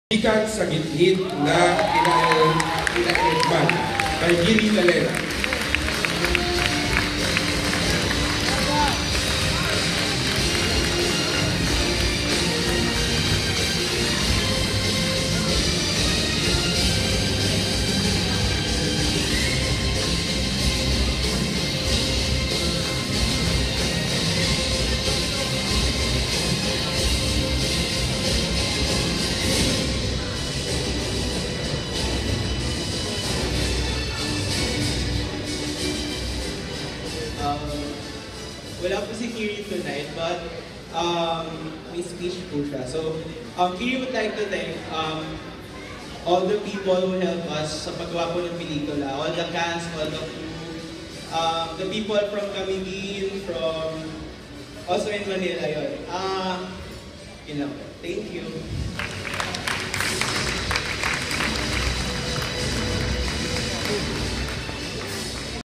Ikat sa gitnit na kinairman kay Giri Talera. Wala po si Kiri tonight, but may speech po siya. So, Kiri would like to thank all the people who helped us sa paggawa po ng pelikula. All the cast, all the crew, the people from Camiguin, from also in Manila yun. Yun lang po. Thank you.